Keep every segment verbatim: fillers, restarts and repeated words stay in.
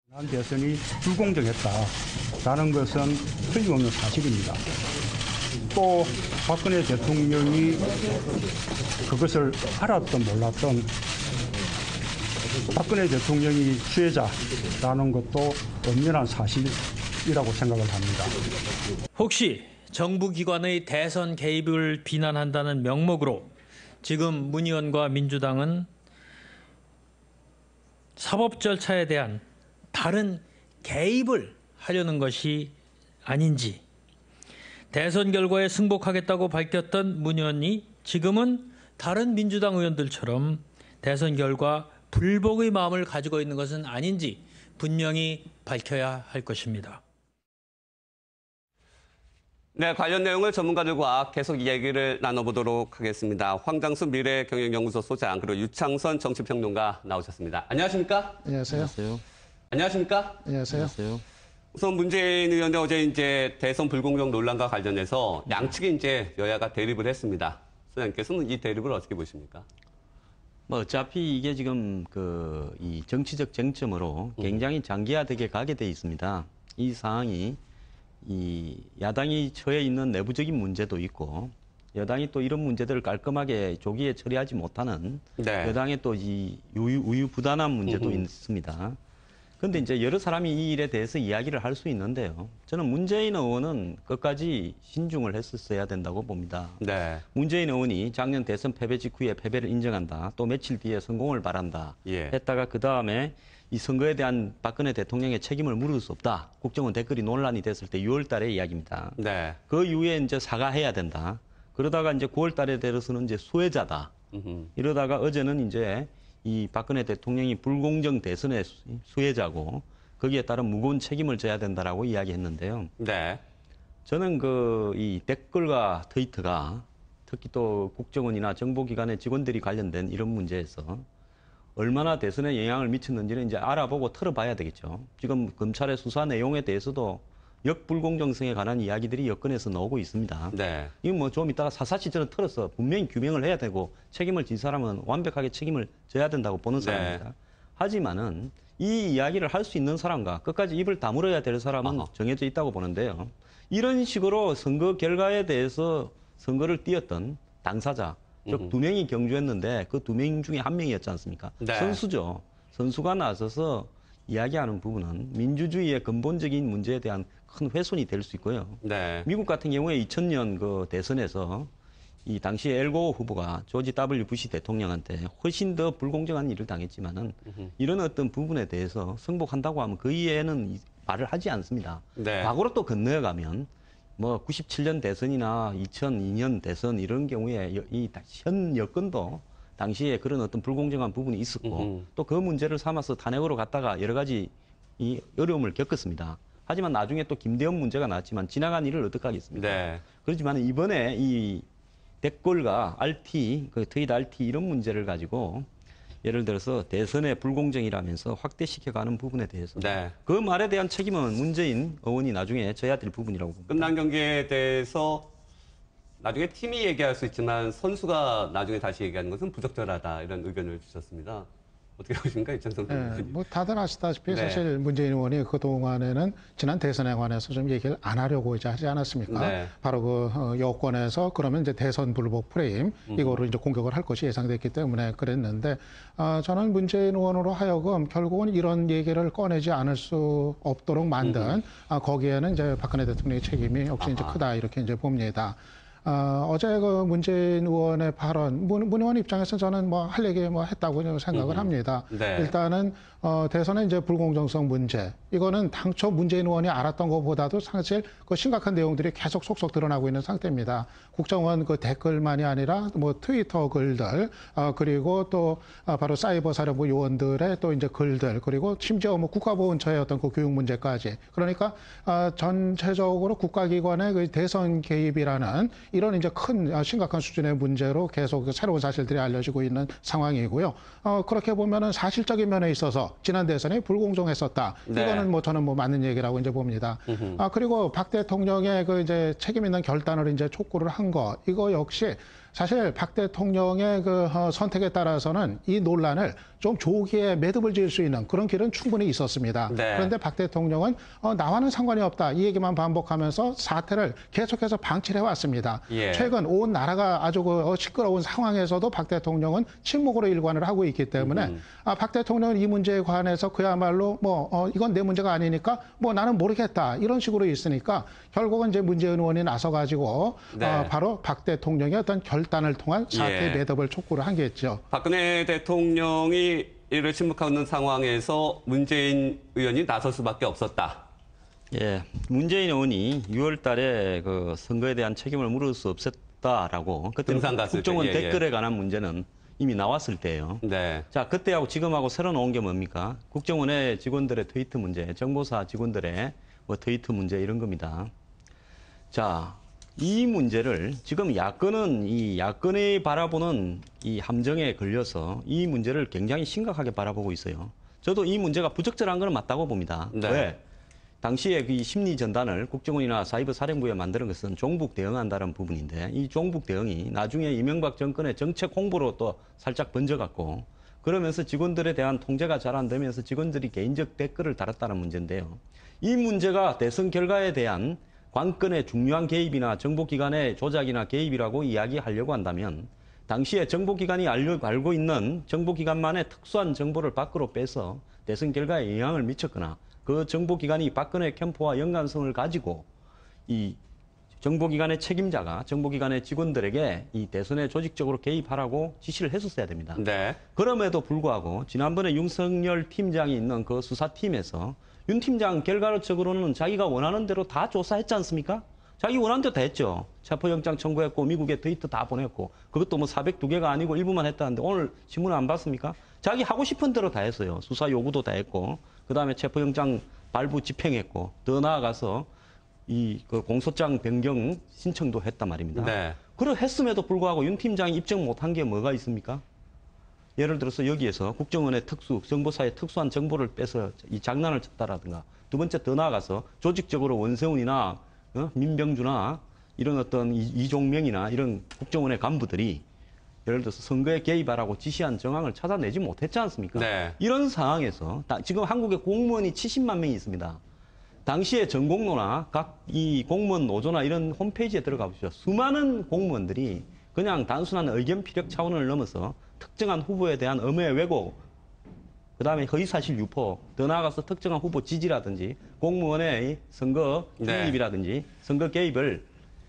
지난 대선이 불공정했다라는 것은 틀림없는 사실입니다. 또 박근혜 대통령이 그것을 알았던 몰랐던 박근혜 대통령이 수혜자라는 것도 엄연한 사실이라고 생각을 합니다. 혹시 정부기관의 대선 개입을 비난한다는 명목으로 지금 문 의원과 민주당은 사법 절차에 대한 다른 개입을 하려는 것이 아닌지, 대선 결과에 승복하겠다고 밝혔던 문 의원이 지금은 다른 민주당 의원들처럼 대선 결과 불복의 마음을 가지고 있는 것은 아닌지 분명히 밝혀야 할 것입니다. 네, 관련 내용을 전문가들과 계속 이야기를 나눠보도록 하겠습니다. 황장수 미래경영연구소 소장 그리고 유창선 정치평론가 나오셨습니다. 안녕하십니까? 안녕하세요. 안녕하세요. 안녕하십니까? 안녕하세요. 안녕하세요. 우선 문재인 의원이 어제 이제 대선 불공정 논란과 관련해서 양측이 이제 여야가 대립을 했습니다. 소장님께서는 이 대립을 어떻게 보십니까? 뭐 어차피 이게 지금 그 이 정치적 쟁점으로 굉장히 장기화되게 가게 돼 있습니다. 이 상황이 이 야당이 처해 있는 내부적인 문제도 있고 여당이 또 이런 문제들을 깔끔하게 조기에 처리하지 못하는 네. 여당의 또 이 우유부단한 문제도 음흠. 있습니다. 그런데 이제 여러 사람이 이 일에 대해서 이야기를 할 수 있는데요. 저는 문재인 의원은 끝까지 신중을 했었어야 된다고 봅니다. 네. 문재인 의원이 작년 대선 패배 직후에 패배를 인정한다. 또 며칠 뒤에 성공을 바란다. 예. 했다가 그 다음에 이 선거에 대한 박근혜 대통령의 책임을 물을 수 없다. 국정원 댓글이 논란이 됐을 때 유월 달의 이야기입니다. 네. 그 이후에 이제 사과해야 된다. 그러다가 이제 구월 달에 들어서는 이제 수혜자다. 음흠. 이러다가 어제는 이제 이 박근혜 대통령이 불공정 대선의 수혜자고 거기에 따른 무거운 책임을 져야 된다라고 이야기했는데요. 네. 저는 그 이 댓글과 트위터가 특히 또 국정원이나 정보기관의 직원들이 관련된 이런 문제에서 얼마나 대선에 영향을 미쳤는지는 이제 알아보고 털어봐야 되겠죠. 지금 검찰의 수사 내용에 대해서도 역불공정성에 관한 이야기들이 여건에서 나오고 있습니다. 네. 이건 뭐 좀 이따가 사사시 저는 털어서 분명히 규명을 해야 되고 책임을 진 사람은 완벽하게 책임을 져야 된다고 보는 사람입니다. 네. 하지만은 이 이야기를 할 수 있는 사람과 끝까지 입을 다물어야 될 사람은 아하. 정해져 있다고 보는데요. 이런 식으로 선거 결과에 대해서 선거를 뛰었던 당사자, 즉 두 명이 경주했는데 그 두 명 중에 한 명이었지 않습니까? 네. 선수죠. 선수가 나서서 이야기하는 부분은 민주주의의 근본적인 문제에 대한 큰 훼손이 될 수 있고요. 네. 미국 같은 경우에 이천 년 그 대선에서 이 당시 엘고어 후보가 조지 더블유 부시 대통령한테 훨씬 더 불공정한 일을 당했지만은 음흠. 이런 어떤 부분에 대해서 승복한다고 하면 그 이외에는 이- 말을 하지 않습니다. 네. 과거로 또 건너가면 뭐 구십칠 년 대선이나 이천이 년 대선 이런 경우에 이 현 여건도 당시에 그런 어떤 불공정한 부분이 있었고 음흠. 또 그 문제를 삼아서 탄핵으로 갔다가 여러 가지 이 어려움을 겪었습니다. 하지만 나중에 또 김대현 문제가 나왔지만 지나간 일을 어떡하겠습니까? 네. 그렇지만 이번에 이 댓글과 알티, 그 트윗 알티 이런 문제를 가지고 예를 들어서 대선의 불공정이라면서 확대시켜가는 부분에 대해서 네. 그 말에 대한 책임은 문재인 의원이 나중에 져야 될 부분이라고 봅니다. 끝난 경기에 대해서 나중에 팀이 얘기할 수 있지만 선수가 나중에 다시 얘기하는 것은 부적절하다 이런 의견을 주셨습니다. 어떻게 보십니까? 이창선 예, 의원님. 뭐 다들 아시다시피 네. 사실 문재인 의원이 그동안에는 지난 대선에 관해서 좀 얘기를 안 하려고 이제 하지 않았습니까? 네. 바로 그 어, 여권에서 그러면 이제 대선 불복 프레임 이거로 이제 공격을 할 것이 예상됐기 때문에 그랬는데 어, 저는 문재인 의원으로 하여금 결국은 이런 얘기를 꺼내지 않을 수 없도록 만든 아, 거기에는 이제 박근혜 대통령의 책임이 역시 이제 아하. 크다 이렇게 이제 봅니다. 어, 어제 그 문재인 의원의 발언, 문, 문 의원 입장에서 저는 뭐 할 얘기 뭐 했다고 생각을 합니다. 네. 일단은 어, 대선의 이제 불공정성 문제, 이거는 당초 문재인 의원이 알았던 것보다도 사실 그 심각한 내용들이 계속 속속 드러나고 있는 상태입니다. 국정원 그 댓글만이 아니라 뭐 트위터 글들, 어, 그리고 또 어, 바로 사이버 사령부 요원들의 또 이제 글들, 그리고 심지어 뭐 국가보훈처의 어떤 그 교육 문제까지. 그러니까 어, 전체적으로 국가기관의 그 대선 개입이라는 이런 이제 큰 어, 심각한 수준의 문제로 계속 새로운 사실들이 알려지고 있는 상황이고요. 어, 그렇게 보면은 사실적인 면에 있어서 지난 대선이 불공정했었다. 네. 이거는 뭐 저는 뭐 맞는 얘기라고 이제 봅니다. 아, 그리고 박 대통령의 그 이제 책임 있는 결단을 이제 촉구를 한 거, 이거 역시 사실 박 대통령의 그 어, 선택에 따라서는 이 논란을 좀 조기에 매듭을 지을 수 있는 그런 길은 충분히 있었습니다. 네. 그런데 박 대통령은 어, 나와는 상관이 없다 이 얘기만 반복하면서 사태를 계속해서 방치를 해왔습니다. 예. 최근 온 나라가 아주 그 어, 시끄러운 상황에서도 박 대통령은 침묵으로 일관을 하고 있기 때문에 음. 아, 박 대통령은 이 문제에 관해서 그야말로 뭐 어, 이건 내 문제가 아니니까 뭐 나는 모르겠다 이런 식으로 있으니까 결국은 이제 문재인 의원이 나서 가지고 네. 어, 바로 박 대통령의 어떤 결단을 통한 사태 예. 매듭을 촉구를 한 게 있죠. 박근혜 대통령이 이를 침묵하는 상황에서 문재인 의원이 나설 수밖에 없었다. 예, 문재인 의원이 유월 달에 그 선거에 대한 책임을 물을 수 없었다라고 그때 등산 갔을 국정원 때, 예, 예. 댓글에 관한 문제는 이미 나왔을 때예요. 네. 자, 그때하고 지금하고 새로 나온 게 뭡니까? 국정원의 직원들의 트위트 문제, 정보사 직원들의 뭐 트위트 문제 이런 겁니다. 자, 이 문제를 지금 야권은 이 야권이 바라보는 이 함정에 걸려서 이 문제를 굉장히 심각하게 바라보고 있어요. 저도 이 문제가 부적절한 건 맞다고 봅니다. 네. 왜? 당시에 그 심리 전단을 국정원이나 사이버 사령부에 만드는 것은 종북 대응한다는 부분인데 이 종북 대응이 나중에 이명박 정권의 정책 홍보로 또 살짝 번져갔고 그러면서 직원들에 대한 통제가 잘 안 되면서 직원들이 개인적 댓글을 달았다는 문제인데요. 이 문제가 대선 결과에 대한 관건의 중요한 개입이나 정보기관의 조작이나 개입이라고 이야기하려고 한다면 당시에 정보기관이 알고 있는 정보기관만의 특수한 정보를 밖으로 빼서 대선 결과에 영향을 미쳤거나 그 정보기관이 박근혜 캠프와 연관성을 가지고 이 정보기관의 책임자가 정보기관의 직원들에게 이 대선에 조직적으로 개입하라고 지시를 했었어야 됩니다. 네. 그럼에도 불구하고 지난번에 윤석열 팀장이 있는 그 수사팀에서 윤 팀장 결과적으로는 자기가 원하는 대로 다 조사했지 않습니까? 자기 원하는 대로 다 했죠. 체포영장 청구했고 미국에 트위터 다 보냈고 그것도 뭐 사백두 개가 아니고 일부만 했다는데 오늘 신문 안 봤습니까? 자기 하고 싶은 대로 다 했어요. 수사 요구도 다 했고 그다음에 체포영장 발부 집행했고 더 나아가서 이 그 공소장 변경 신청도 했단 말입니다. 네. 그러 했음에도 불구하고 윤 팀장이 입증 못한 게 뭐가 있습니까? 예를 들어서 여기에서 국정원의 특수, 정보사의 특수한 정보를 빼서 이 장난을 쳤다라든가 두 번째 더 나아가서 조직적으로 원세훈이나 어? 민병주나 이런 어떤 이, 이종명이나 이런 국정원의 간부들이 예를 들어서 선거에 개입하라고 지시한 정황을 찾아내지 못했지 않습니까? 네. 이런 상황에서 다, 지금 한국에 공무원이 칠십만 명이 있습니다. 당시에 전공로나 각 이 공무원 노조나 이런 홈페이지에 들어가 보시죠. 수많은 공무원들이 그냥 단순한 의견 피력 차원을 넘어서 특정한 후보에 대한 엄해 왜곡, 그다음에 허위사실 유포, 더 나아가서 특정한 후보 지지라든지 공무원의 선거 중립이라든지 네. 선거 개입을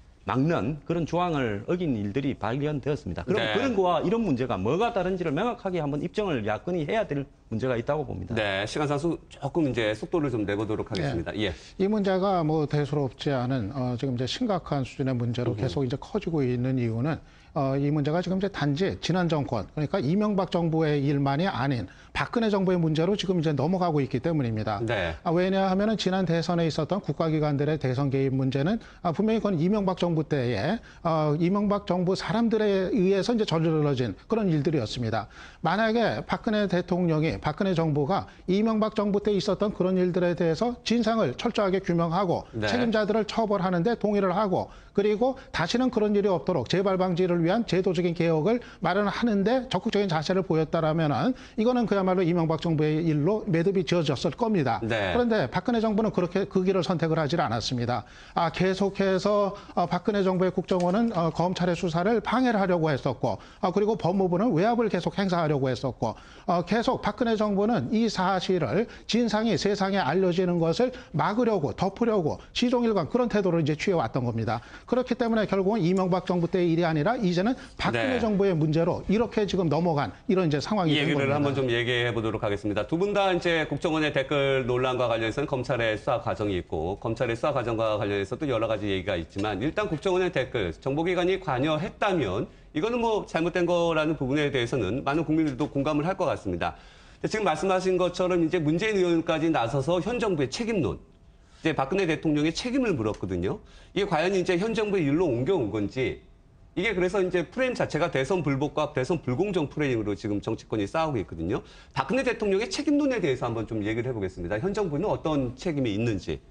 막는 그런 조항을 어긴 일들이 발견되었습니다. 그럼 네. 그런 거와 이런 문제가 뭐가 다른지를 명확하게 한번 입증을 야권이 해야 될 문제가 있다고 봅니다. 네, 시간상 조금 이제 속도를 좀 내보도록 하겠습니다. 예. 이 문제가 뭐 대수롭지 않은 어, 지금 이제 심각한 수준의 문제로 계속 이제 커지고 있는 이유는 어, 이 문제가 지금 이제 단지 지난 정권, 그러니까 이명박 정부의 일만이 아닌 박근혜 정부의 문제로 지금 이제 넘어가고 있기 때문입니다. 네. 아, 왜냐하면은 지난 대선에 있었던 국가기관들의 대선 개입 문제는 아, 분명히 그건 이명박 정부 때에 어, 이명박 정부 사람들에 의해서 이제 저질러진 그런 일들이었습니다. 만약에 박근혜 대통령이 박근혜 정부가 이명박 정부 때 있었던 그런 일들에 대해서 진상을 철저하게 규명하고 네. 책임자들을 처벌하는데 동의를 하고 그리고 다시는 그런 일이 없도록 재발 방지를 위한 제도적인 개혁을 마련하는데 적극적인 자세를 보였다라면은 이거는 그야말로 이명박 정부의 일로 매듭이 지어졌을 겁니다. 네. 그런데 박근혜 정부는 그렇게 그 길을 선택을 하지 않았습니다. 아, 계속해서 어, 박근혜 정부의 국정원은 어, 검찰의 수사를 방해를 하려고 했었고, 어, 그리고 법무부는 외압을 계속 행사하려고 했었고, 어, 계속 박근혜 정부는 이 사실을 진상이 세상에 알려지는 것을 막으려고 덮으려고 시종일관 그런 태도를 이제 취해왔던 겁니다. 그렇기 때문에 결국은 이명박 정부 때의 일이 아니라 이제는 박근혜 네. 정부의 문제로 이렇게 지금 넘어간 이런 이제 상황이 이 된 얘기를 겁니다. 한번 좀 얘기해 보도록 하겠습니다. 두 분 다 이제 국정원의 댓글 논란과 관련해서는 검찰의 수사 과정이 있고 검찰의 수사 과정과 관련해서도 여러 가지 얘기가 있지만 일단 국정원의 댓글 정보기관이 관여했다면 이거는 뭐 잘못된 거라는 부분에 대해서는 많은 국민들도 공감을 할 것 같습니다. 지금 말씀하신 것처럼 이제 문재인 의원까지 나서서 현 정부의 책임론, 이제 박근혜 대통령의 책임을 물었거든요. 이게 과연 이제 현 정부의 일로 옮겨온 건지, 이게 그래서 이제 프레임 자체가 대선 불복과 대선 불공정 프레임으로 지금 정치권이 싸우고 있거든요. 박근혜 대통령의 책임론에 대해서 한번 좀 얘기를 해보겠습니다. 현 정부는 어떤 책임이 있는지.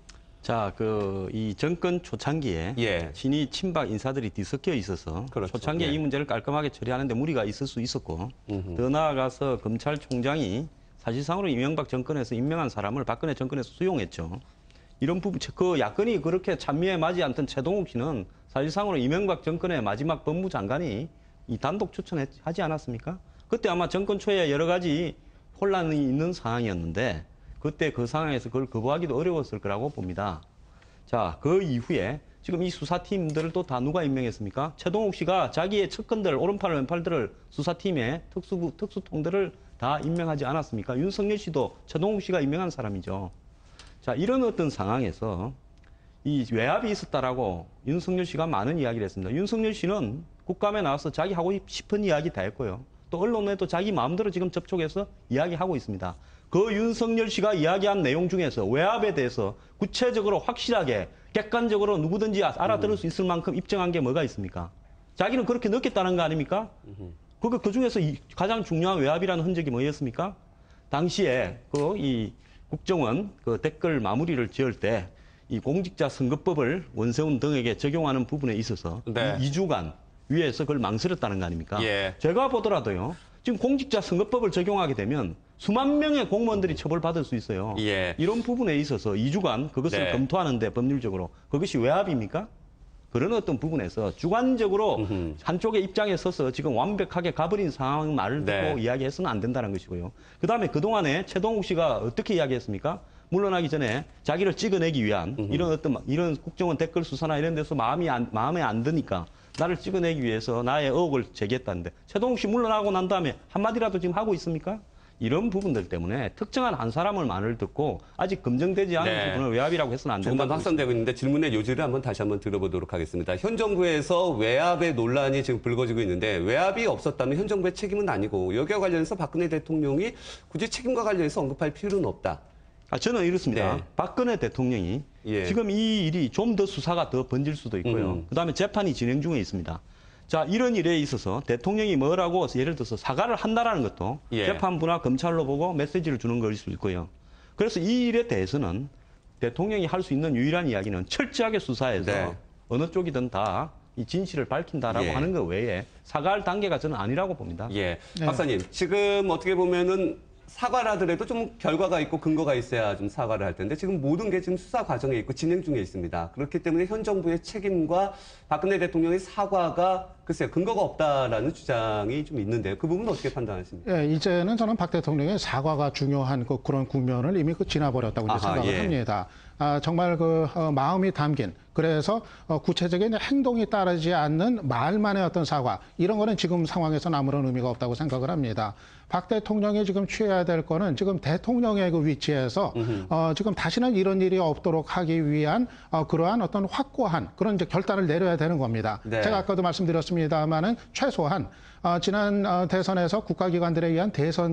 자, 그 이 정권 초창기에 예. 친이 친박 인사들이 뒤섞여 있어서 그렇죠. 초창기에 예. 이 문제를 깔끔하게 처리하는데 무리가 있을 수 있었고 음흠. 더 나아가서 검찰총장이 사실상으로 이명박 정권에서 임명한 사람을 박근혜 정권에서 수용했죠. 이런 부분, 그 야권이 그렇게 찬미에 맞지 않던 최동욱 씨는 사실상으로 이명박 정권의 마지막 법무장관이 이 단독 추천하지 않았습니까? 그때 아마 정권 초에 여러 가지 혼란이 있는 상황이었는데 그때 그 상황에서 그걸 거부하기도 어려웠을 거라고 봅니다. 자, 그 이후에 지금 이 수사팀들을 또 다 누가 임명했습니까? 최동욱 씨가 자기의 측근들, 오른팔, 왼팔들을 수사팀에 특수부, 특수통들을 다 임명하지 않았습니까? 윤석열 씨도 최동욱 씨가 임명한 사람이죠. 자, 이런 어떤 상황에서 이 외압이 있었다라고 윤석열 씨가 많은 이야기를 했습니다. 윤석열 씨는 국감에 나와서 자기 하고 싶은 이야기 다 했고요. 또 언론에도 자기 마음대로 지금 접촉해서 이야기하고 있습니다. 그 윤석열 씨가 이야기한 내용 중에서 외압에 대해서 구체적으로 확실하게 객관적으로 누구든지 알아들을 수 있을 만큼 입증한 게 뭐가 있습니까? 자기는 그렇게 느꼈다는 거 아닙니까? 그, 그 중에서 이 가장 중요한 외압이라는 흔적이 뭐였습니까? 당시에 그 이 국정원 그 댓글 마무리를 지을 때 이 공직자 선거법을 원세훈 등에게 적용하는 부분에 있어서 네. 이 주간 위에서 그걸 망설였다는 거 아닙니까? 예. 제가 보더라도요. 지금 공직자 선거법을 적용하게 되면 수만 명의 공무원들이 처벌받을 수 있어요. 예. 이런 부분에 있어서 이 주간 그것을 네. 검토하는데 법률적으로 그것이 외압입니까? 그런 어떤 부분에서 주관적으로 음흠. 한쪽의 입장에 서서 지금 완벽하게 가버린 상황 말을 듣고 네. 이야기해서는 안 된다는 것이고요. 그다음에 그동안에 최동욱 씨가 어떻게 이야기했습니까? 물러나기 전에 자기를 찍어내기 위한 음흠. 이런 어떤 이런 국정원 댓글 수사나 이런 데서 마음이 안, 마음에 안 드니까 나를 찍어내기 위해서 나의 의혹을 제기했다는데 최동욱 씨 물러나고 난 다음에 한마디라도 지금 하고 있습니까? 이런 부분들 때문에 특정한 한 사람을 말을 듣고 아직 검증되지 않은 네. 부분을 외압이라고 해서는 안 조금만 된다고 확산되고 있는데 질문의 요지를 한번 다시 한번 들어보도록 하겠습니다. 현 정부에서 외압의 논란이 지금 불거지고 있는데 외압이 없었다면 현 정부의 책임은 아니고 여기와 관련해서 박근혜 대통령이 굳이 책임과 관련해서 언급할 필요는 없다. 아, 저는 이렇습니다. 네. 박근혜 대통령이 예. 지금 이 일이 좀 더 수사가 더 번질 수도 있고요. 음. 그다음에 재판이 진행 중에 있습니다. 자, 이런 일에 있어서 대통령이 뭐라고 예를 들어서 사과를 한다라는 것도 예. 재판부나 검찰로 보고 메시지를 주는 것일 수 있고요. 그래서 이 일에 대해서는 대통령이 할 수 있는 유일한 이야기는 철저하게 수사해서 네. 어느 쪽이든 다 이 진실을 밝힌다라고 예. 하는 것 외에 사과할 단계가 저는 아니라고 봅니다. 예. 네. 박사님, 지금 어떻게 보면은 사과를 하더라도 좀 결과가 있고 근거가 있어야 좀 사과를 할 텐데 지금 모든 게 지금 수사 과정에 있고 진행 중에 있습니다. 그렇기 때문에 현 정부의 책임과 박근혜 대통령의 사과가 글쎄요, 근거가 없다라는 주장이 좀 있는데요. 그 부분은 어떻게 판단하십니까? 예, 이제는 저는 박 대통령의 사과가 중요한 그 그런 국면을 이미 그 지나버렸다고 이제 아하, 생각을 예. 합니다. 아, 정말 그 어, 마음이 담긴 그래서 어, 구체적인 행동이 따르지 않는 말만의 어떤 사과 이런 거는 지금 상황에서는 아무런 의미가 없다고 생각을 합니다. 박 대통령이 지금 취해야 될 거는 지금 대통령의 그 위치에서 어, 지금 다시는 이런 일이 없도록 하기 위한 어, 그러한 어떤 확고한 그런 이제 결단을 내려야 되는 겁니다. 네. 제가 아까도 말씀드렸습니다만은 최소한 어, 지난 어, 대선에서 국가기관들에 의한 대선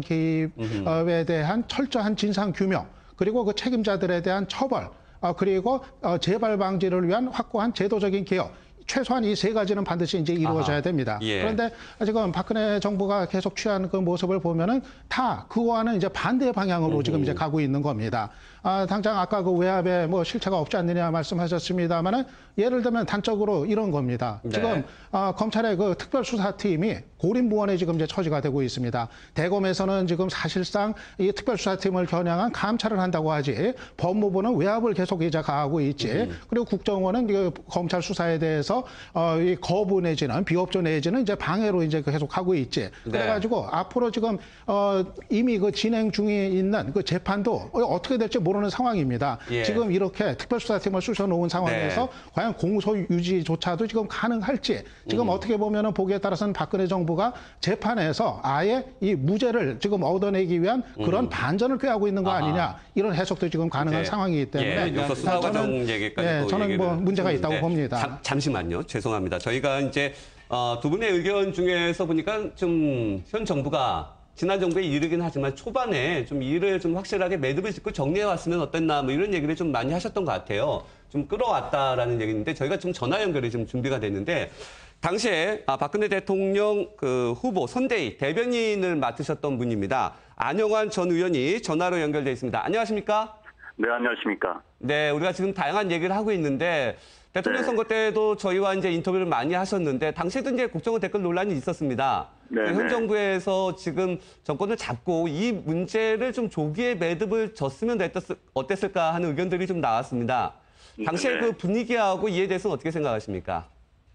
개입에 대한 철저한 진상 규명 그리고 그 책임자들에 대한 처벌 어, 그리고 어, 재발 방지를 위한 확고한 제도적인 개혁. 최소한 이 세 가지는 반드시 이제 이루어져야 아하, 됩니다. 예. 그런데 지금 박근혜 정부가 계속 취한 그 모습을 보면은 다 그거와는 이제 반대 방향으로 음흠. 지금 이제 가고 있는 겁니다. 아, 당장 아까 그 외압에 뭐 실체가 없지 않느냐 말씀하셨습니다만은 예를 들면 단적으로 이런 겁니다. 네. 지금 아, 검찰의 그 특별수사팀이 고립무원에 지금 이제 처지가 되고 있습니다. 대검에서는 지금 사실상 이 특별수사팀을 겨냥한 감찰을 한다고 하지 법무부는 외압을 계속 이제 가하고 있지. 음. 그리고 국정원은 그 검찰 수사에 대해서 어, 이 거부 내지는 비협조 내지는 이제 방해로 이제 계속 하고 있지. 그래가지고 앞으로 지금 어, 이미 그 진행 중에 있는 그 재판도 어떻게 될지 모르는 상황입니다. 예. 지금 이렇게 특별수사팀을 쑤셔놓은 상황에서 네. 과연 공소 유지조차도 지금 가능할지 지금 음. 어떻게 보면은 보기에 따라서는 박근혜 정부가 재판에서 아예 이 무죄를 지금 얻어내기 위한 그런 반전을 꾀하고 있는 거 음. 아하. 아니냐 이런 해석도 지금 가능한 네. 상황이기 때문에 예, 여기서 수사 과정 얘기까지 예, 또 저는 얘기를 뭐 문제가 있다고 했는데 봅니다. 잠, 잠시만요. 죄송합니다. 저희가 이제 어, 두 분의 의견 중에서 보니까 좀 현 정부가 지난 정부에 이르긴 하지만 초반에 좀 일을 좀 확실하게 매듭을 짓고 정리해 왔으면 어땠나 뭐 이런 얘기를 좀 많이 하셨던 것 같아요. 좀 끌어왔다라는 얘기인데 저희가 좀 전화 연결이 좀 준비가 됐는데 당시에 아, 박근혜 대통령 그 후보 선대위 대변인을 맡으셨던 분입니다. 안영환 전 의원이 전화로 연결돼 있습니다. 안녕하십니까? 네, 안녕하십니까. 네, 우리가 지금 다양한 얘기를 하고 있는데 대통령 네. 선거 때도 저희와 이제 인터뷰를 많이 하셨는데 당시에도 이제 국정원 댓글 논란이 있었습니다. 네, 현 네. 정부에서 지금 정권을 잡고 이 문제를 좀 조기에 매듭을 졌으면 어땠- 어땠을까 하는 의견들이 좀 나왔습니다. 당시에 네. 그 분위기하고 이에 대해서는 어떻게 생각하십니까?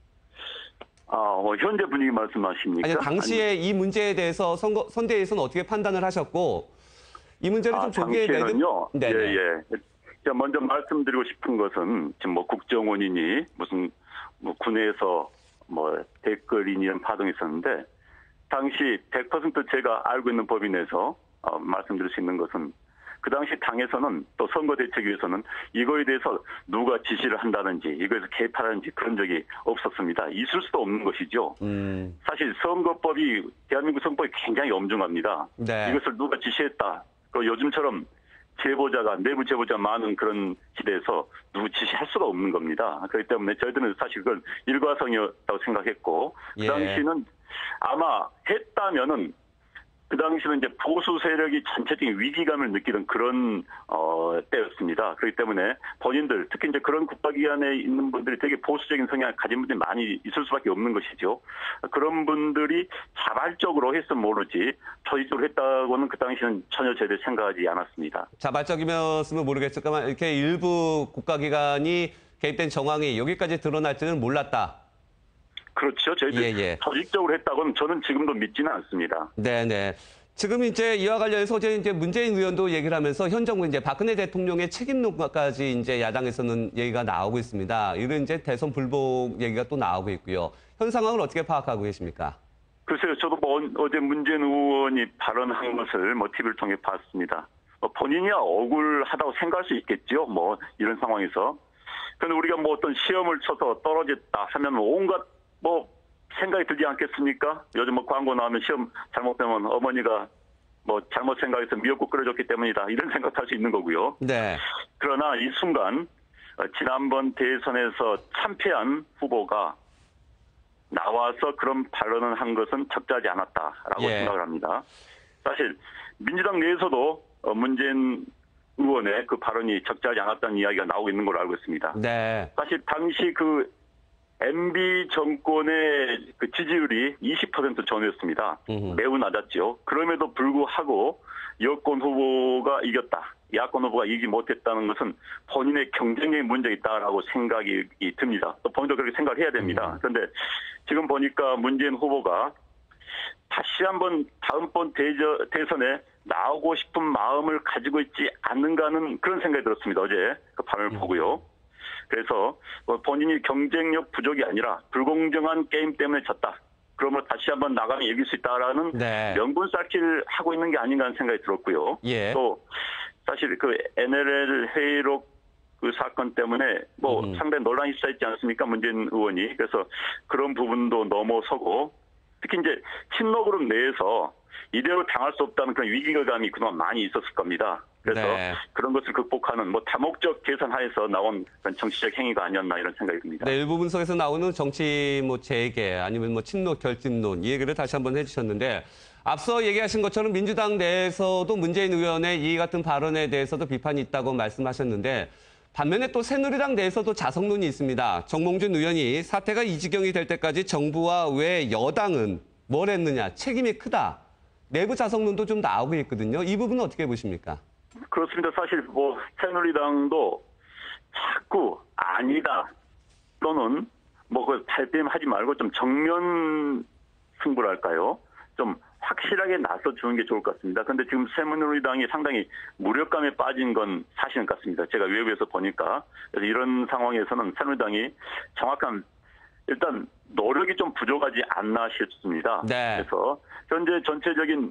아, 어, 현재 분위기 말씀하십니까? 아니, 당시에 이 문제에 대해서 선거, 선대위에서는 어떻게 판단을 하셨고 이 문제를 좀 아, 조기에 매듭... 당시에는요. 네, 예, 네. 예. 자, 먼저 말씀드리고 싶은 것은 지금 뭐 국정원이니 무슨 뭐 군에서 뭐 댓글이니 이런 파동이 있었는데 당시 백 퍼센트 제가 알고 있는 법인 내에서 어, 말씀드릴 수 있는 것은 그 당시 당에서는 또 선거대책위에서는 이거에 대해서 누가 지시를 한다든지 이거에서 개입하라든지 그런 적이 없었습니다. 있을 수도 없는 것이죠. 음, 사실 선거법이 대한민국 선거법이 굉장히 엄중합니다. 네. 이것을 누가 지시했다. 그 요즘처럼 제보자가 내부 제보자 많은 그런 시대에서 누구 지시할 수가 없는 겁니다. 그렇기 때문에 저희들은 사실 그건 일과성이었다고 생각했고 그 예. 당시는 아마 했다면은 그 당시는 이제 보수 세력이 전체적인 위기감을 느끼는 그런 어, 때였습니다. 그렇기 때문에 본인들 특히 이제 그런 국가기관에 있는 분들이 되게 보수적인 성향을 가진 분들이 많이 있을 수밖에 없는 것이죠. 그런 분들이 자발적으로 했으면 모르지 조직적으로 했다고는 그 당시는 전혀 제대로 생각하지 않았습니다. 자발적이었으면 모르겠지만 이렇게 일부 국가기관이 개입된 정황이 여기까지 드러날지는 몰랐다. 그렇죠. 저희들 예, 예. 조직적으로 했다고는 저는 지금도 믿지는 않습니다. 네네. 지금 이제 이와 관련해서 어제 이제 문재인 의원도 얘기를 하면서 현 정부 이제 박근혜 대통령의 책임 논까지 이제 야당에서는 얘기가 나오고 있습니다. 이건 이제 대선 불복 얘기가 또 나오고 있고요. 현 상황을 어떻게 파악하고 계십니까? 글쎄요. 저도 뭐 어제 문재인 의원이 발언한 것을 뭐 티비를 통해 봤습니다. 뭐 본인이야 억울하다고 생각할 수 있겠죠. 뭐 이런 상황에서. 그런데 우리가 뭐 어떤 시험을 쳐서 떨어졌다 하면 뭐 온갖 뭐 생각이 들지 않겠습니까? 요즘 뭐 광고 나오면 시험 잘못되면 어머니가 뭐 잘못 생각해서 미역국 끓여줬기 때문이다. 이런 생각할 수 있는 거고요. 네. 그러나 이 순간 어, 지난번 대선에서 참패한 후보가 나와서 그런 발언을 한 것은 적절하지 않았다라고 예. 생각을 합니다. 사실 민주당 내에서도 어, 문재인 의원의 그 발언이 적절하지 않았다는 이야기가 나오고 있는 걸로 알고 있습니다. 네. 사실 당시 그 엠비 정권의 그 지지율이 이십 퍼센트 전후였습니다. 음흠. 매우 낮았죠. 그럼에도 불구하고 여권 후보가 이겼다. 야권 후보가 이기지 못했다는 것은 본인의 경쟁력에 문제가 있다라고 생각이 듭니다. 또 본인도 그렇게 생각을 해야 됩니다. 음. 그런데 지금 보니까 문재인 후보가 다시 한번 다음번 대저, 대선에 나오고 싶은 마음을 가지고 있지 않는가 하는 그런 생각이 들었습니다. 어제 그 발언을 음. 보고요. 그래서 본인이 경쟁력 부족이 아니라 불공정한 게임 때문에 졌다. 그러면 다시 한번 나가면 이길 수 있다라는 네. 명분 쌓기를 하고 있는 게 아닌가 하는 생각이 들었고요. 예. 또 사실 그 엔엘엘 회의록 그 사건 때문에 뭐 음. 상당히 논란이 있었지 않습니까? 문재인 의원이. 그래서 그런 부분도 넘어서고 특히 이제 친노그룹 내에서 이대로 당할 수 없다는 그런 위기감이 그동안 많이 있었을 겁니다. 그래서 네. 그런 것을 극복하는 뭐 다목적 계산하에서 나온 그런 정치적 행위가 아니었나 이런 생각이 듭니다. 네, 일부 분석에서 나오는 정치 뭐 재개 아니면 뭐 친노 결집론 이 얘기를 다시 한번 해주셨는데 앞서 얘기하신 것처럼 민주당 내에서도 문재인 의원의 이 같은 발언에 대해서도 비판이 있다고 말씀하셨는데 반면에 또 새누리당 내에서도 자성론이 있습니다. 정몽준 의원이 사태가 이 지경이 될 때까지 정부와 왜 여당은 뭘 했느냐 책임이 크다. 내부 자성론도 좀 나오고 있거든요. 이 부분은 어떻게 보십니까? 그렇습니다. 사실 뭐 새누리당도 자꾸 아니다 또는 뭐 그 발뺌하지 말고 좀 정면 승부랄까요? 좀 확실하게 나서 주는 게 좋을 것 같습니다. 그런데 지금 새누리당이 상당히 무력감에 빠진 건 사실인 것 같습니다. 제가 외부에서 보니까. 그래서 이런 상황에서는 새누리당이 정확한 일단 노력이 좀 부족하지 않나 싶습니다. 네. 그래서 현재 전체적인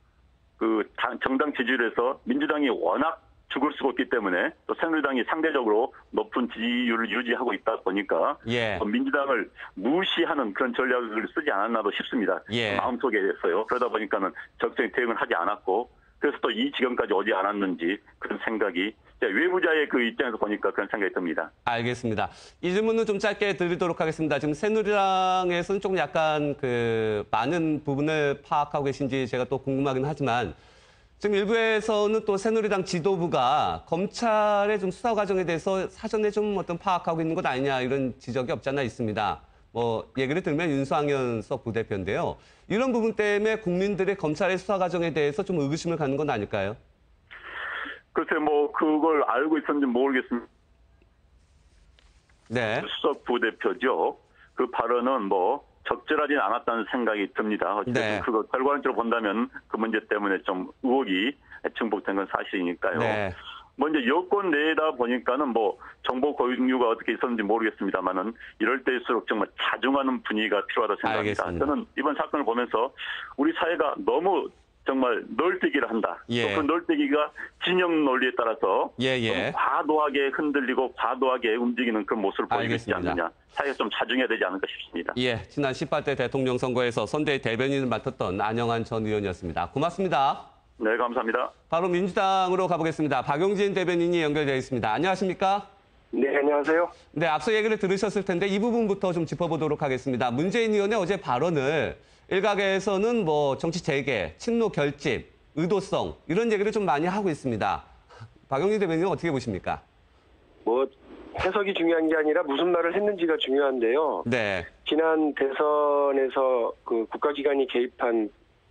그 당- 정당 지지율에서 민주당이 워낙 죽을 수가 없기 때문에 또 새누리당이 상대적으로 높은 지지율을 유지하고 있다 보니까 예. 민주당을 무시하는 그런 전략을 쓰지 않았나도 싶습니다. 예. 마음속에서요. 그러다 보니까는 적극적인 대응을 하지 않았고 그래서 또 이 지경까지 오지 않았는지 그런 생각이 외부자의 그 입장에서 보니까 그런 생각이 듭니다. 알겠습니다. 이 질문은 좀 짧게 드리도록 하겠습니다. 지금 새누리당에서는 좀 약간 그 많은 부분을 파악하고 계신지 제가 또 궁금하긴 하지만 지금 일부에서는 또 새누리당 지도부가 검찰의 좀 수사 과정에 대해서 사전에 좀 어떤 파악하고 있는 것 아니냐 이런 지적이 없지 않아 있습니다. 뭐 얘기를 들면 윤상현석 부대표인데요. 이런 부분 때문에 국민들의 검찰의 수사 과정에 대해서 좀 의구심을 갖는 건 아닐까요? 글쎄 뭐 그걸 알고 있었는지 모르겠습니다. 네. 수석 부대표죠. 그 발언은 뭐 적절하진 않았다는 생각이 듭니다. 어쨌든 네. 그거 결과론적으로 본다면 그 문제 때문에 좀 의혹이 증폭된 건 사실이니까요. 네. 먼저 여권 내다 보니까는 뭐 정보 공유가 어떻게 있었는지 모르겠습니다만은 이럴 때일수록 정말 자중하는 분위기가 필요하다고 생각합니다. 알겠습니다. 저는 이번 사건을 보면서 우리 사회가 너무 정말 널뛰기를 한다. 예. 또 그 널뛰기가 진영 논리에 따라서 예, 예. 너무 과도하게 흔들리고 과도하게 움직이는 그런 모습을 보이고 있지 알겠습니다. 않느냐. 사회가 좀 자중해야 되지 않을까 싶습니다. 예, 지난 십팔 대 대통령 선거에서 선대위 대변인을 맡았던 안영한 전 의원이었습니다. 고맙습니다. 네, 감사합니다. 바로 민주당으로 가보겠습니다. 박용진 대변인이 연결되어 있습니다. 안녕하십니까? 네, 안녕하세요. 네, 앞서 얘기를 들으셨을 텐데 이 부분부터 좀 짚어보도록 하겠습니다. 문재인 의원의 어제 발언을 일각에서는 뭐 정치 재개, 친노 결집, 의도성 이런 얘기를 좀 많이 하고 있습니다. 박용진 대변인은 어떻게 보십니까? 뭐 해석이 중요한 게 아니라 무슨 말을 했는지가 중요한데요. 네, 지난 대선에서 그 국가기관이 개입한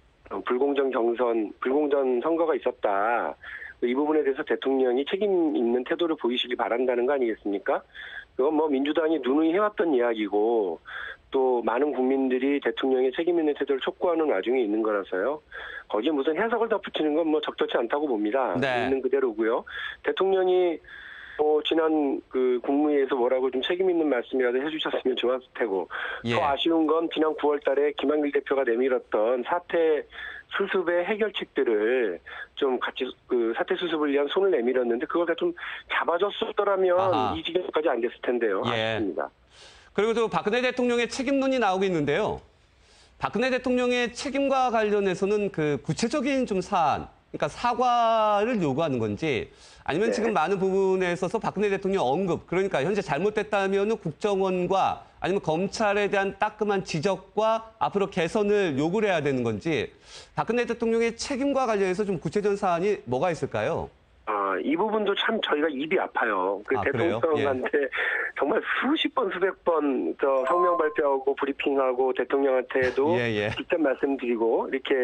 불공정 경선, 불공정 선거가 있었다. 이 부분에 대해서 대통령이 책임 있는 태도를 보이시기 바란다는 거 아니겠습니까? 그건 뭐 민주당이 누누이 해왔던 이야기고 또 많은 국민들이 대통령의 책임 있는 태도를 촉구하는 와중에 있는 거라서요. 거기에 무슨 해석을 덧붙이는 건 뭐 적절치 않다고 봅니다. 네. 있는 그대로고요. 대통령이 뭐 지난 그 국무회의에서 뭐라고 좀 책임 있는 말씀이라도 해주셨으면 좋았을 테고 예. 더 아쉬운 건 지난 구월 달에 김한길 대표가 내밀었던 사태 수습의 해결책들을 좀 같이 그 사태 수습을 위한 손을 내밀었는데 그걸 다 좀 잡아줬었더라면 아하. 이 지경까지 안 됐을 텐데요. 예. 아쉽습니다. 그리고 또 박근혜 대통령의 책임론이 나오고 있는데요. 박근혜 대통령의 책임과 관련해서는 그 구체적인 좀 사안, 그러니까 사과를 요구하는 건지 아니면 네. 지금 많은 부분에 있어서 박근혜 대통령 언급, 그러니까 현재 잘못됐다면 국정원과 아니면 검찰에 대한 따끔한 지적과 앞으로 개선을 요구를 해야 되는 건지 박근혜 대통령의 책임과 관련해서 좀 구체적인 사안이 뭐가 있을까요? 아, 이 부분도 참 저희가 입이 아파요. 그 아, 그래요? 대통령한테 정말 수십 번, 수백 번 저 성명 발표하고 브리핑하고 대통령한테도 예, 예. 직접 말씀드리고 이렇게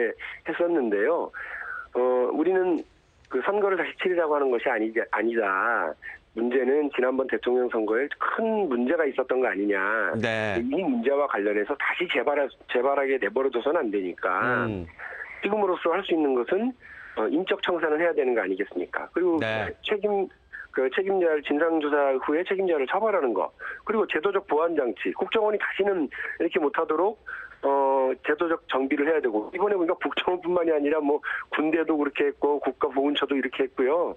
했었는데요. 어, 우리는 그 선거를 다시 치르자고 하는 것이 아니, 아니다. 문제는 지난번 대통령 선거에 큰 문제가 있었던 거 아니냐. 네. 이 문제와 관련해서 다시 재발, 재발하게 내버려둬서는 안 되니까 음. 지금으로서 할 수 있는 것은 어, 인적 청산을 해야 되는 거 아니겠습니까? 그리고 네. 책임 그 책임자를 진상조사 후에 책임자를 처벌하는 거, 그리고 제도적 보완 장치, 국정원이 다시는 이렇게 못하도록 어 제도적 정비를 해야 되고 이번에 보니까 국정원뿐만이 아니라 뭐 군대도 그렇게 했고 국가보훈처도 이렇게 했고요.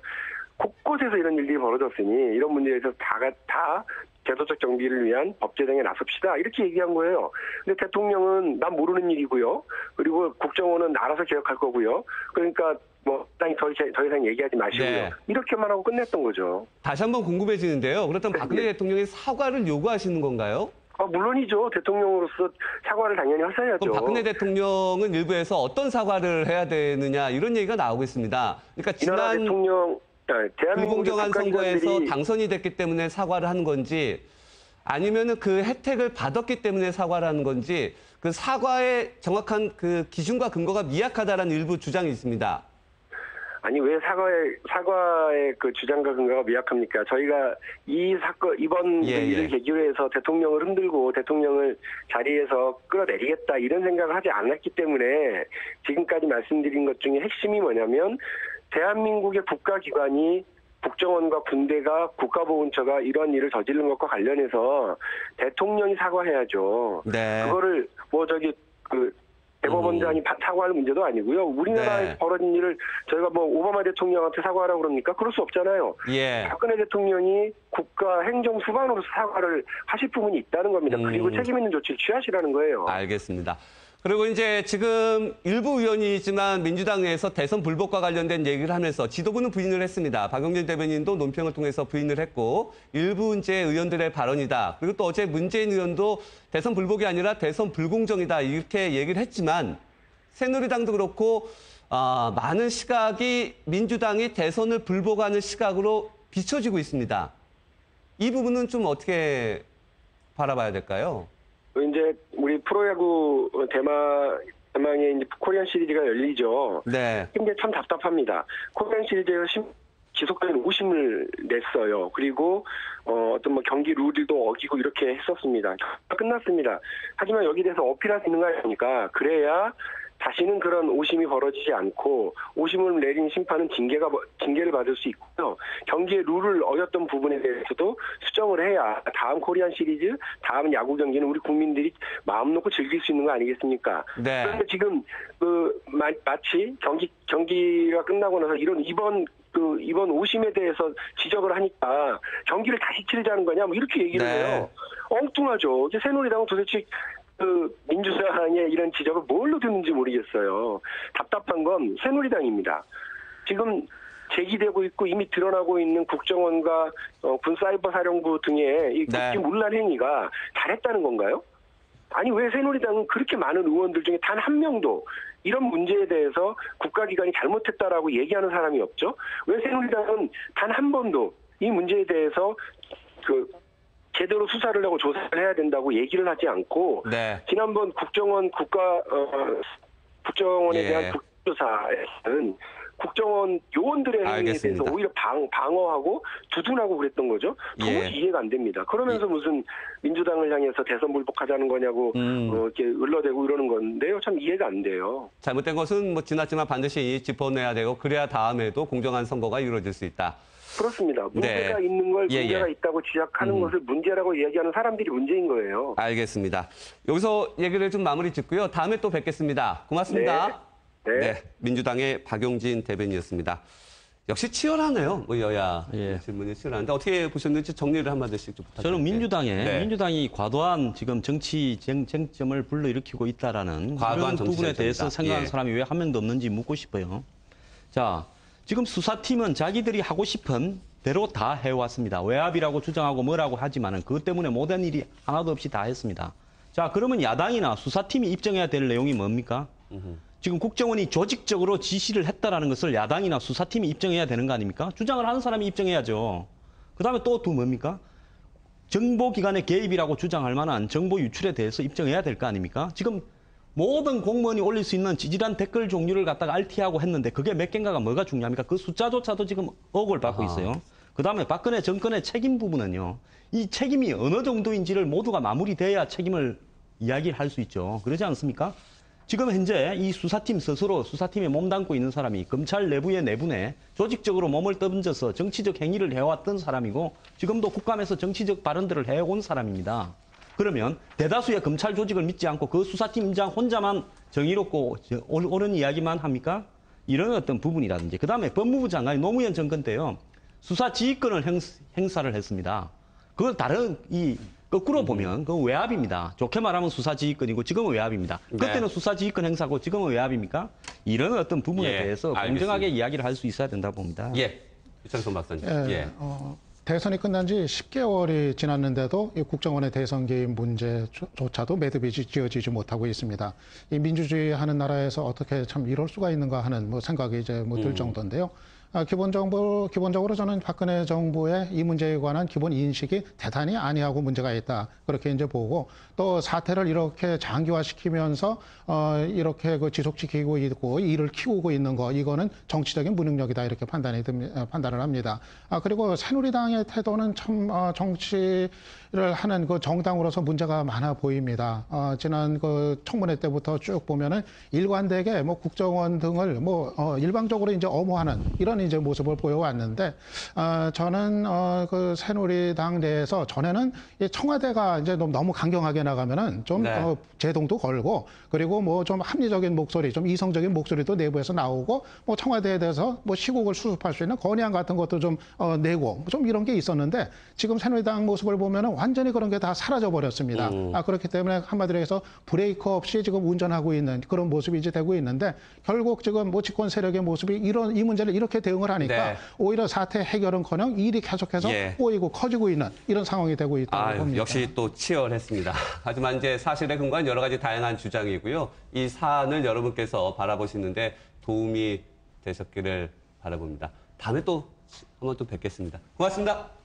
곳곳에서 이런 일들이 벌어졌으니 이런 문제에서 다가 다 제도적 정비를 위한 법 제정에 나섭시다 이렇게 얘기한 거예요. 근데 대통령은 난 모르는 일이고요. 그리고 국정원은 알아서 개혁할 거고요. 그러니까 뭐 땅이 더, 이상- 더 이상 얘기하지 마시고요. 네. 이렇게만 하고 끝냈던 거죠. 다시 한번 궁금해지는데요. 그렇다면 박근혜 대통령이 사과를 요구하시는 건가요? 아, 물론이죠. 대통령으로서 사과를 당연히 하셔야죠. 그럼 박근혜 대통령은 일부에서 어떤 사과를 해야 되느냐 이런 얘기가 나오고 있습니다. 그러니까 이 나라 지난 대통령 아, 대한민국의 불공정한 선거에서 국가기관들이 당선이 됐기 때문에 사과를 하는 건지 아니면은 그 혜택을 받았기 때문에 사과를 하는 건지 그 사과의 정확한 그 기준과 근거가 미약하다라는 일부 주장이 있습니다. 아니 왜 사과의 사과의 그 주장과 근거가 미약합니까? 저희가 이 사건 이번 예, 일을 예. 계기로 해서 대통령을 흔들고 대통령을 자리에서 끌어내리겠다 이런 생각을 하지 않았기 때문에 지금까지 말씀드린 것 중에 핵심이 뭐냐면 대한민국의 국가기관이 국정원과 군대가 국가보훈처가 이런 일을 저지른 것과 관련해서 대통령이 사과해야죠. 네. 그거를 뭐 저기 그 대법원장이 음. 사과할 문제도 아니고요. 우리나라에 네. 벌어진 일을 저희가 뭐 오바마 대통령한테 사과하라고 그럽니까? 그럴 수 없잖아요. 예. 박근혜 대통령이 국가 행정 수반으로서 사과를 하실 부분이 있다는 겁니다. 음. 그리고 책임 있는 조치를 취하시라는 거예요. 알겠습니다. 그리고 이제 지금 일부 의원이지만 민주당 내에서 대선 불복과 관련된 얘기를 하면서 지도부는 부인을 했습니다. 박용진 대변인도 논평을 통해서 부인을 했고 일부 이제 의원들의 발언이다. 그리고 또 어제 문재인 의원도 대선 불복이 아니라 대선 불공정이다 이렇게 얘기를 했지만 새누리당도 그렇고 아, 많은 시각이 민주당이 대선을 불복하는 시각으로 비춰지고 있습니다. 이 부분은 좀 어떻게 바라봐야 될까요? 이제 우리 프로야구 대마 대망의 이제 코리안 시리즈가 열리죠. 네. 근데 참 답답합니다. 코리안 시리즈에서 심, 지속적인 오심을 냈어요. 그리고 어, 어떤 뭐 경기 룰도 어기고 이렇게 했었습니다. 끝났습니다. 하지만 여기 대해서 어필할 수 있는 거 아닙니까? 그래야 다시는 그런 오심이 벌어지지 않고 오심을 내린 심판은 징계가 징계를 받을 수 있고요. 경기의 룰을 어겼던 부분에 대해서도 수정을 해야 다음 코리안 시리즈, 다음 야구 경기는 우리 국민들이 마음 놓고 즐길 수 있는 거 아니겠습니까? 네. 그런데 지금 그 마, 마치 경기 경기가 끝나고 나서 이런 이번 그 이번 오심에 대해서 지적을 하니까 경기를 다시 치르자는 거냐 뭐 이렇게 얘기를 네. 해요. 엉뚱하죠. 이제 새누리당은 도대체 그 민주당의 이런 지적을 뭘로 듣는지 모르겠어요. 답답한 건 새누리당입니다. 지금 제기되고 있고 이미 드러나고 있는 국정원과 어, 군사이버사령부 등의 이 네. 국기문란 행위가 잘했다는 건가요? 아니 왜 새누리당은 그렇게 많은 의원들 중에 단 한 명도 이런 문제에 대해서 국가기관이 잘못했다라고 얘기하는 사람이 없죠? 왜 새누리당은 단 한 번도 이 문제에 대해서 그 제대로 수사를 하고 조사를 해야 된다고 얘기를 하지 않고 네. 지난번 국정원 국가 어, 국정원에 예. 대한 국조사에는 국정원 요원들의 행위에 알겠습니다. 대해서 오히려 방, 방어하고 두둔하고 그랬던 거죠. 도무지 예. 이해가 안 됩니다. 그러면서 무슨 민주당을 향해서 대선 불복하자는 거냐고 음. 어, 이렇게 을러대고 이러는 건데요. 참 이해가 안 돼요. 잘못된 것은 뭐 지났지만 반드시 짚어내야 되고 그래야 다음에도 공정한 선거가 이루어질 수 있다. 그렇습니다. 문제가 네. 있는 걸 예, 문제가 예. 있다고 지적하는 음. 것을 문제라고 얘기하는 사람들이 문제인 거예요. 알겠습니다. 여기서 얘기를 좀 마무리 짓고요. 다음에 또 뵙겠습니다. 고맙습니다. 네. 네. 민주당의 박용진 대변인이었습니다. 역시 치열하네요. 뭐 여야 예. 질문이 치열한데 어떻게 보셨는지 정리를 한마디씩 좀 부탁드립니다. 저는 민주당에 네. 민주당이 과도한 지금 정치 쟁, 쟁점을 불러일으키고 있다라는 과도한 그런 정치 부분에 대해서 쟁점이다. 생각하는 예. 사람이 왜 한 명도 없는지 묻고 싶어요. 자, 지금 수사팀은 자기들이 하고 싶은 대로 다 해왔습니다. 외압이라고 주장하고 뭐라고 하지만은 그것 때문에 모든 일이 하나도 없이 다 했습니다. 자, 그러면 야당이나 수사팀이 입증해야 될 내용이 뭡니까? 음흠. 지금 국정원이 조직적으로 지시를 했다라는 것을 야당이나 수사팀이 입증해야 되는 거 아닙니까? 주장을 하는 사람이 입증해야죠. 그 다음에 또 또 뭡니까? 정보기관의 개입이라고 주장할 만한 정보 유출에 대해서 입증해야 될 거 아닙니까? 지금 모든 공무원이 올릴 수 있는 지질한 댓글 종류를 갖다가 알티하고 했는데 그게 몇 개인가가 뭐가 중요합니까? 그 숫자조차도 지금 억을 받고 있어요. 그 다음에 박근혜 정권의 책임 부분은요. 이 책임이 어느 정도인지를 모두가 마무리돼야 책임을 이야기할 수 있죠. 그러지 않습니까? 지금 현재 이 수사팀 스스로 수사팀에 몸담고 있는 사람이 검찰 내부의 내분에 조직적으로 몸을 던져서 정치적 행위를 해왔던 사람이고 지금도 국감에서 정치적 발언들을 해온 사람입니다. 그러면 대다수의 검찰 조직을 믿지 않고 그 수사팀장 혼자만 정의롭고 옳은 이야기만 합니까? 이런 어떤 부분이라든지 그다음에 법무부 장관이 노무현 정권 때요. 수사 지휘권을 행, 행사를 했습니다. 그건 다른 이 거꾸로 보면 그건 외압입니다. 좋게 말하면 수사 지휘권이고 지금은 외압입니다. 네. 그때는 수사 지휘권 행사고 지금은 외압입니까? 이런 어떤 부분에 예, 대해서 알겠습니다. 공정하게 이야기를 할 수 있어야 된다 봅니다. 예, 유창선 박사님. 예, 예. 어, 대선이 끝난 지 십 개월이 지났는데도 이 국정원의 대선 개입 문제조차도 매듭이 지어지지 못하고 있습니다. 이 민주주의 하는 나라에서 어떻게 참 이럴 수가 있는가 하는 뭐 생각이 이제 뭐 들 음. 정도인데요. 아, 기본 정보, 기본적으로 저는 박근혜 정부의 이 문제에 관한 기본 인식이 대단히 아니하고 문제가 있다. 그렇게 이제 보고 또 사태를 이렇게 장기화시키면서 어, 이렇게 그 지속시키고 있고 일을 키우고 있는 거 이거는 정치적인 무능력이다 이렇게 판단이 듭니다. 판단을 합니다. 아, 그리고 새누리당의 태도는 참 어, 정치를 하는 그 정당으로서 문제가 많아 보입니다. 어, 지난 그 청문회 때부터 쭉 보면은 일관되게 뭐 국정원 등을 뭐 어, 일방적으로 이제 엄호하는 이런 이제 모습을 보여왔는데, 어, 저는 어, 그 새누리당 내에서 전에는 이 청와대가 이제 너무, 너무 강경하게 나가면은 좀 네. 어, 제동도 걸고 그리고 뭐 좀 합리적인 목소리, 좀 이성적인 목소리도 내부에서 나오고 뭐 청와대에 대해서 뭐 시국을 수습할 수 있는 건의안 같은 것도 좀 어, 내고 좀 이런 게 있었는데 지금 새누리당 모습을 보면은 완전히 그런 게 다 사라져 버렸습니다. 음. 아, 그렇기 때문에 한마디로 해서 브레이크 없이 지금 운전하고 있는 그런 모습이 이제 되고 있는데 결국 지금 뭐 집권 세력의 모습이 이런 이 문제를 이렇게 대응을 하니까 네. 오히려 사태 해결은커녕 일이 계속해서 예. 꼬이고 커지고 있는 이런 상황이 되고 있다고 아유, 봅니다. 역시 또 치열했습니다. 하지만 이제 사실에 근거한 여러 가지 다양한 주장이고요. 이 사안을 여러분께서 바라보시는데 도움이 되셨기를 바라봅니다. 다음에 또 한번 또 뵙겠습니다. 고맙습니다.